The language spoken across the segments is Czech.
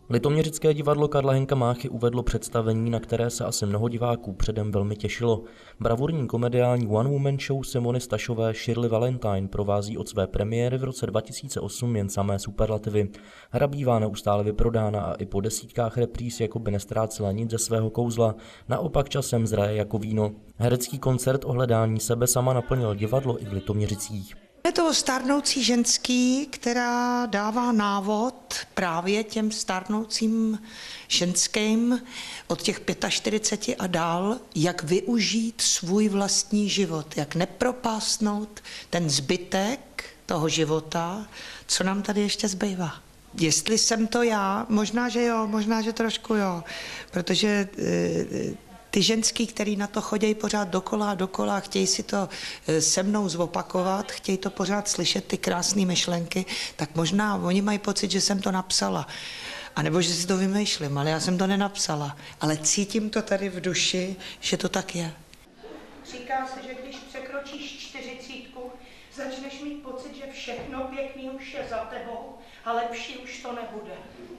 Litoměřické divadlo Karla Hynka Máchy uvedlo představení, na které se asi mnoho diváků předem velmi těšilo. Bravurní komediální one-woman show Simony Stašové Shirley Valentine provází od své premiéry v roce 2008 jen samé superlativy. Hra bývá neustále vyprodána a i po desítkách repríz jakoby nestrácela nic ze svého kouzla, naopak časem zraje jako víno. Herecký koncert o hledání sebe sama naplnil divadlo i v Litoměřicích. Je to stárnoucí ženský, která dává návod právě těm stárnoucím ženským od těch 45 a dál, jak využít svůj vlastní život, jak nepropásnout ten zbytek toho života, co nám tady ještě zbývá. Jestli jsem to já, možná, že jo, možná, že trošku jo, protože ty ženský, který na to chodí pořád dokola, chtějí si to se mnou zopakovat, chtějí to pořád slyšet, ty krásné myšlenky, tak možná oni mají pocit, že jsem to napsala. A nebo že si to vymýšlím, ale já jsem to nenapsala. Ale cítím to tady v duši, že to tak je. Říká se, že když překročíš 40, začneš mít pocit, že všechno pěkný už je za tebou a lepší už to nebude.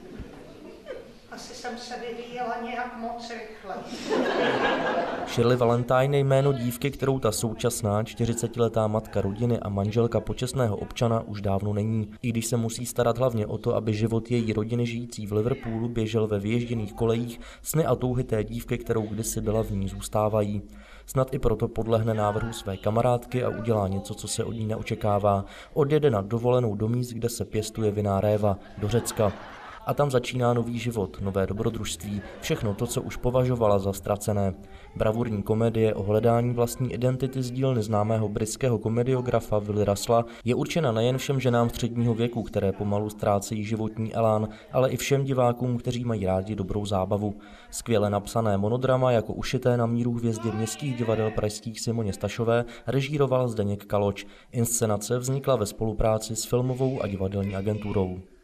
Asi jsem se vyvíjela nějak moc rychle. Shirley Valentine je jméno dívky, kterou ta současná 40letá matka rodiny a manželka počestného občana už dávno není. I když se musí starat hlavně o to, aby život její rodiny žijící v Liverpoolu běžel ve vyježděných kolejích, sny a touhy té dívky, kterou kdysi byla, v ní zůstávají. Snad i proto podlehne návrhu své kamarádky a udělá něco, co se od ní neočekává. Odjede na dovolenou do míst, kde se pěstuje vinná réva, do Řecka. A tam začíná nový život, nové dobrodružství, všechno to, co už považovala za ztracené. Bravurní komedie o hledání vlastní identity z dílny známého britského komediografa Willy Russella je určena nejen všem ženám středního věku, které pomalu ztrácejí životní elán, ale i všem divákům, kteří mají rádi dobrou zábavu. Skvěle napsané monodrama jako ušité na míru hvězdě městských divadel pražských Simoně Stašové režíroval Zdeněk Kaloč. Inscenace vznikla ve spolupráci s filmovou a divadelní agenturou.